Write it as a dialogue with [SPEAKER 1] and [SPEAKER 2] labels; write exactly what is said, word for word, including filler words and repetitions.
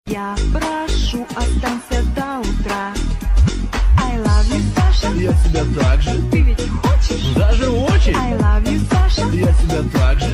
[SPEAKER 1] Я прошу, останься до утра. I love you, Саша.
[SPEAKER 2] Я тебя так же.
[SPEAKER 1] Ты ведь хочешь?
[SPEAKER 2] Даже очень.
[SPEAKER 1] I love you, Саша.
[SPEAKER 2] Я тебя так же.